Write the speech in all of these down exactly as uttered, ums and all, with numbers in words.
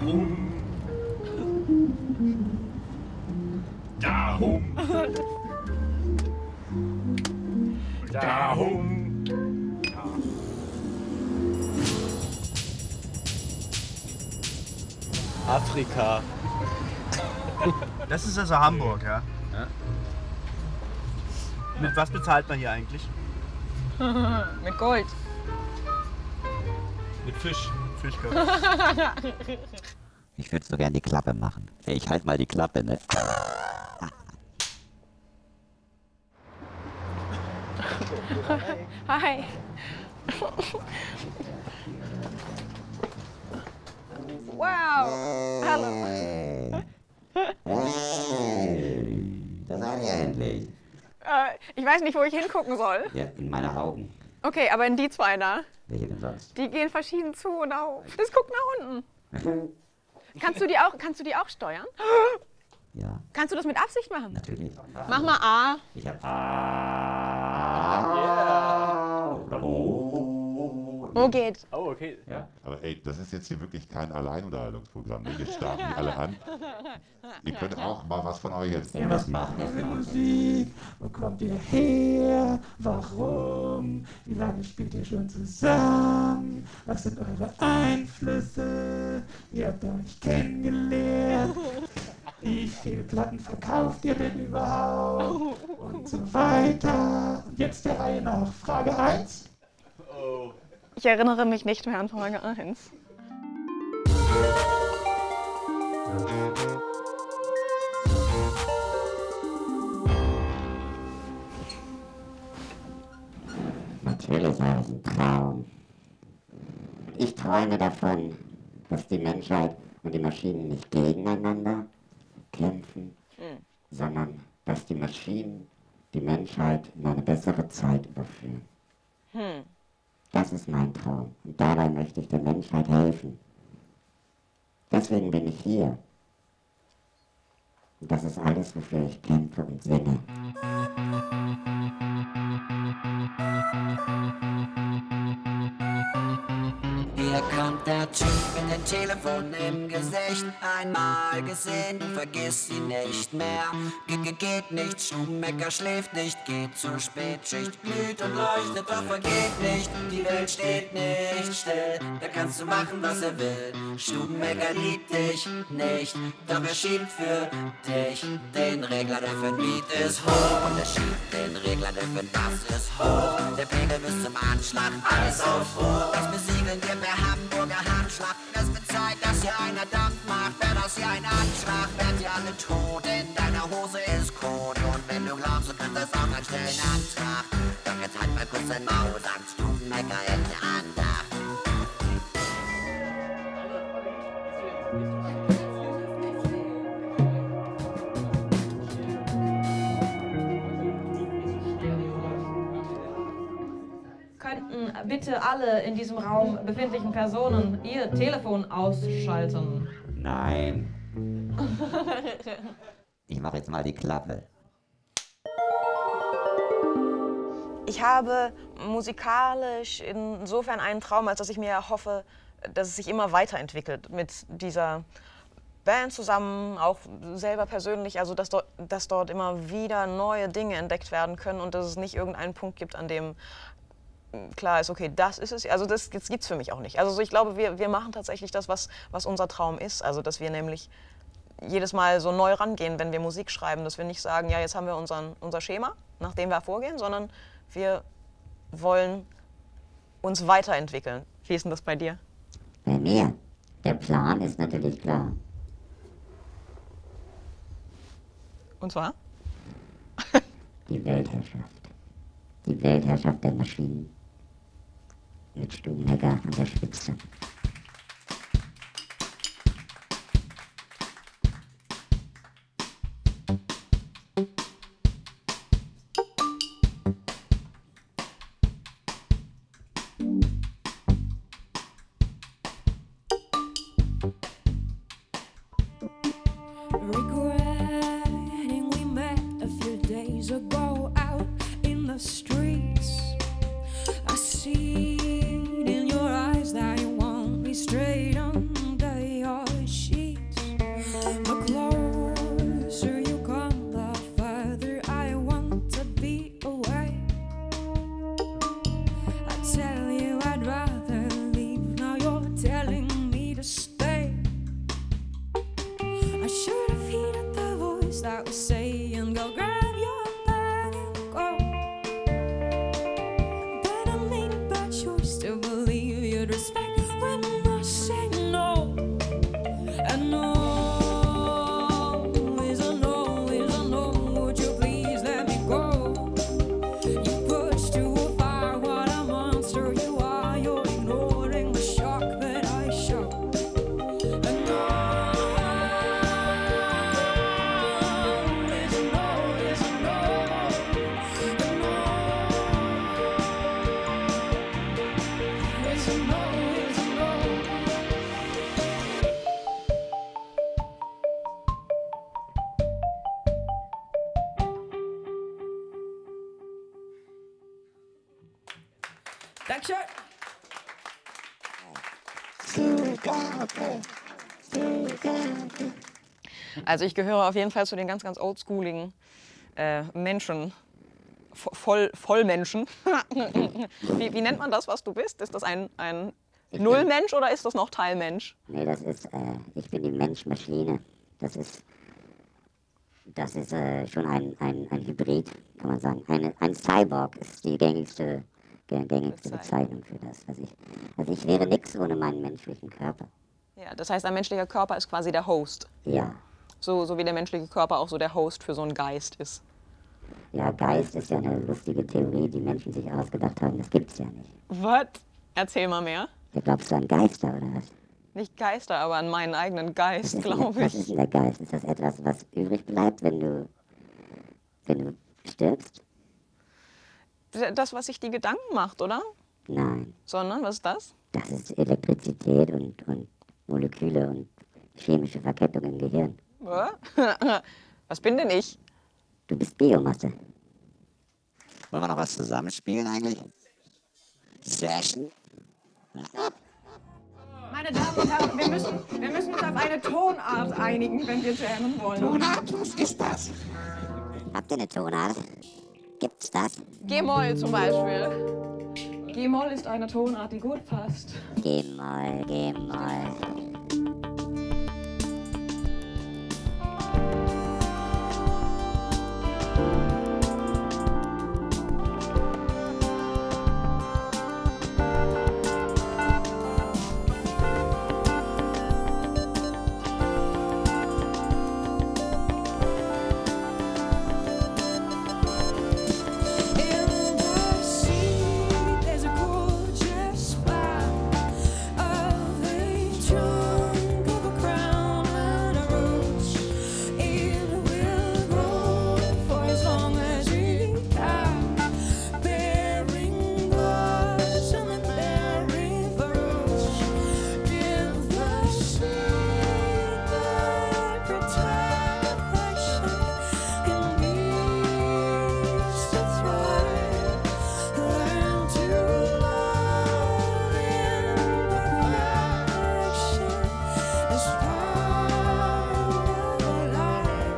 Darum. Darum. Darum. Afrika. Das ist also Hamburg, ja? Ja. Mit was bezahlt man hier eigentlich? Mit Gold. Mit Fisch. Fischgeld. Ich würde so gern die Klappe machen. Ich halt mal die Klappe, ne? Hi. Wow. Hallo. Da seid ihr endlich. Äh, ich weiß nicht, wo ich hingucken soll. Ja, in meine Augen. Okay, aber in die zwei da. Welche denn sonst? Die gehen verschieden zu und auf. Das guckt nach unten. Kannst du die auch, kannst du die auch steuern? Ja, Kannst du das mit Absicht machen? natürlich. Mach mal A. Ich hab Ah. Wo geht's? Oh, okay. Ja. Aber ey, das ist jetzt hier wirklich kein Alleinunterhaltungsprogramm. Ne? Jetzt starten die alle an. Ihr könnt auch mal was von euch erzählen. Was macht ihr für Musik? Wo kommt ihr her? Warum? Wie lange spielt ihr schon zusammen? Was sind eure Einflüsse? Wie habt ihr euch kennengelernt? Wie viele Platten verkauft ihr denn überhaupt? Und so weiter. Und jetzt der Reihe nach. Frage eins. Oh. Ich erinnere mich nicht mehr an Frage eins. Natürlich habe ich einen Traum. Ich träume davon, dass die Menschheit und die Maschinen nicht gegeneinander kämpfen, Hm. sondern dass die Maschinen die Menschheit in eine bessere Zeit überführen. Hm. Das ist mein Traum und dabei möchte ich der Menschheit helfen. Deswegen bin ich hier. Und das ist alles, wofür ich kämpfe und singe. Hier kommt der Typ mit dem Telefon im Gesicht. Einmal gesehen, du vergisst ihn nicht mehr. Ge -ge geht nicht, Stubenmecker schläft nicht, geht zur Spätschicht, glüht und leuchtet, doch vergeht nicht. Die Welt steht nicht still, da kannst du machen, was er will. Stubenmecker liebt dich nicht, doch er schiebt für dich den Regler, der für den Beat ist hoch. Und er schiebt den Regler, der für den Bass ist hoch. Der Pegel bis zum Anschlag, alles auf hoch. Das besiegeln wir per Hamburger Handschlag. Es wird Zeit, dass hier einer Dampf macht. Wer das hier ein Anschlag, werdet ihr alle tot. In deiner Hose ist Kot. Und wenn du glaubst, du kannst das auch mal stellen, Antrag. Doch jetzt halt mal kurz dein Maul, sagt Stubenmecker in der Andacht. Könnten bitte alle in diesem Raum befindlichen Personen ihr Telefon ausschalten? Nein. Ich mache jetzt mal die Klappe. Ich habe musikalisch insofern einen Traum, als dass ich mir hoffe, dass es sich immer weiterentwickelt mit dieser Band zusammen, auch selber persönlich, also dass dort, dass dort immer wieder neue Dinge entdeckt werden können und dass es nicht irgendeinen Punkt gibt, an dem klar ist, okay, das ist es, also das, das gibt es für mich auch nicht. Also ich glaube, wir, wir machen tatsächlich das, was, was unser Traum ist, also dass wir nämlich jedes Mal so neu rangehen, wenn wir Musik schreiben, dass wir nicht sagen, ja, jetzt haben wir unseren, unser Schema, nach dem wir vorgehen, sondern wir wollen uns weiterentwickeln. Wie ist denn das bei dir? Bei mir? Der Plan ist natürlich klar. Und zwar? Die Weltherrschaft. Die Weltherrschaft der Maschinen. Mit Stubenmecker an der Spitze. Regretting we met a few days ago out in the streets. I see it in your eyes that you want with respect when I say no. And no is a no, is a no. Would you please let me go? You push too far, what a monster you are. You're ignoring the shock that I show. And no is a no, is a no. And no is a no, is a no. Dankeschön. Also ich gehöre auf jeden Fall zu den ganz, ganz oldschooligen äh, Menschen. Vo- Voll, Vollmenschen. wie, wie nennt man das, was du bist? Ist das ein, ein Nullmensch oder ist das noch Teilmensch? Nee, das ist, äh, ich bin die Mensch-Maschine. Das ist, das ist äh, schon ein, ein, ein Hybrid, kann man sagen. Eine, ein Cyborg ist die gängigste, gä- gängigste Bezeichnung für das, was ich. Also ich wäre nichts ohne meinen menschlichen Körper. Ja, das heißt, ein menschlicher Körper ist quasi der Host. Ja, So, so wie der menschliche Körper auch so der Host für so einen Geist ist. ja, Geist ist ja eine lustige Theorie, die Menschen sich ausgedacht haben. Das gibt's ja nicht. Was? Erzähl mal mehr. Ja, glaubst du an Geister oder was? Nicht Geister, aber an meinen eigenen Was Geist, ist denn- glaube Was ist ich. denn der Geist? Ist das etwas, was übrig bleibt, wenn du, wenn du stirbst? Das, was sich die Gedanken macht, oder? Nein, Sondern, was ist das? das ist Elektrizität und, und Moleküle und chemische Verkettung im Gehirn. Hä? Was bin denn ich? Du bist Biomasse. Wollen wir noch was zusammenspielen eigentlich? Session? Meine Damen und Herren, wir müssen, wir müssen uns auf eine Tonart einigen, wenn wir jammen wollen. Tonart, was ist das? Habt ihr eine Tonart? Gibt's das? G-Moll zum Beispiel. G-Moll ist eine Tonart, die gut passt. G-Moll, G-Moll. In the sea, there's a gorgeous spot of a trunk of a crown and a rose. It will grow for as long as we can, bearing blossom and bearing fruit. Give the sea thy protection and peace to thrive. Learn to love in perfection as part of life.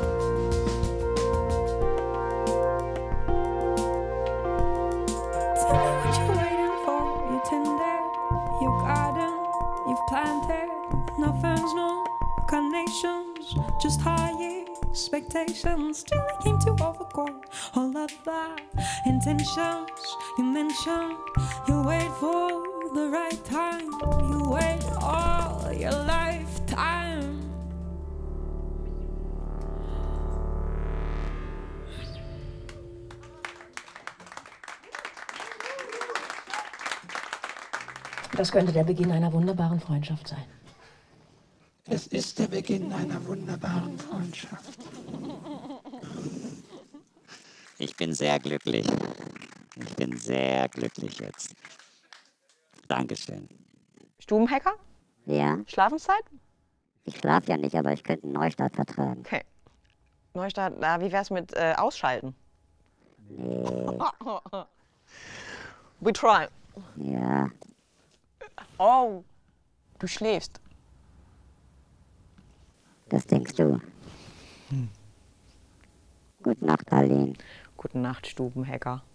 Tell me what you're waiting for. You're tender, your garden you've planted. No ferns, no carnations, just high expectations. Till I came to overgrow all of the intentions you mentioned. You wait for the right time. You wait all your lifetime. Das könnte der Beginn einer wunderbaren Freundschaft sein. Es ist der Beginn einer wunderbaren Freundschaft. Ich bin sehr glücklich. Ich bin sehr glücklich jetzt. Dankeschön. Stubenhacker? Ja, Schlafenszeit? ich schlafe ja nicht, aber ich könnte einen Neustart vertragen. Okay. Neustart, na, wie wär's mit äh, Ausschalten? Nee, We try. ja, Oh, du schläfst. das denkst du. Gute Nacht, Arlene. Gute Nacht, Stubenhacker.